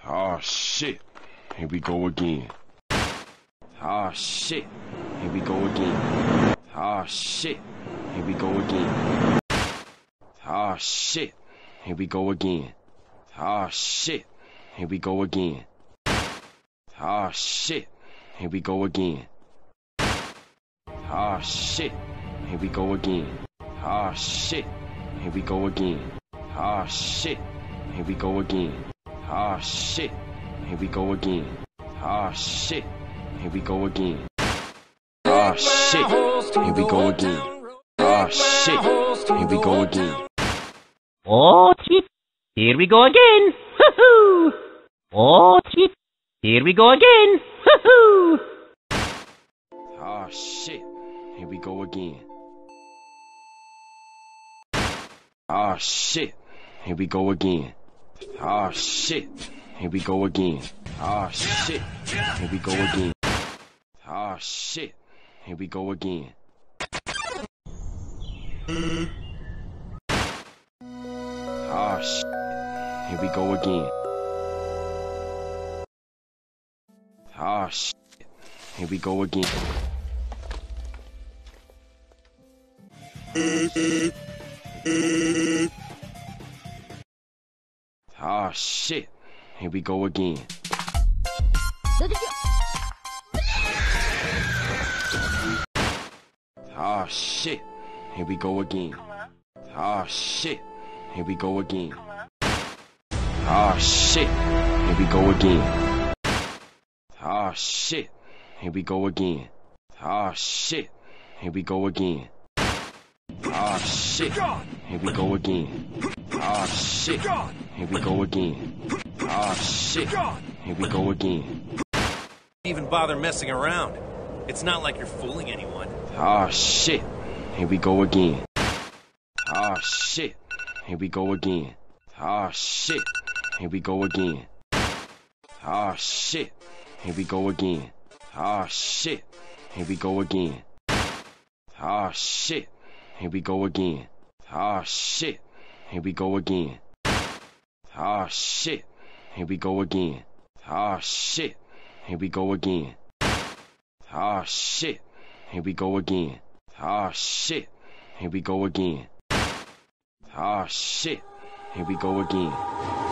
Oh shit, here we go again. Oh shit, here we go again. Oh shit, here we go again. Oh shit, here we go again. Oh shit, here we go again. Oh shit, here we go again. Oh shit, here we go again. Oh shit, here we go again. Oh shit, here we go again. Oh shit, here we go again. Oh shit, here we go again. Oh shit, here we go again. Oh shit, here we go again. Oh shit, here we go again. Hoo-hoo! Oh shit, here we go again. Hoo-hoo! Oh shit, here we go again. Oh shit, here we go again. Oh shit, here we go again. Oh shit, here we go again. Oh shit, here we go again. Oh shit, here we go again. Oh shit, here we go again. Oh shit, here we go again. Oh shit, here we go again. Oh shit, here we go again. Oh shit, here we go again. Oh shit, here we go again. Oh shit, here we go again. Oh shit, here we go again. Oh shit, here we go again. Oh shit, here we go again. Even bother messing around. It's not like you're fooling anyone. Oh shit, here we go again. Oh shit, here we go again. Oh shit, here we go again. Oh shit, here we go again. Oh shit, here we go again. Oh shit, here we go again. Oh shit, here we go again. Oh shit, here we go again. Oh shit, here we go again. Oh shit, here we go again. Oh shit, here we go again. Oh shit, here we go again.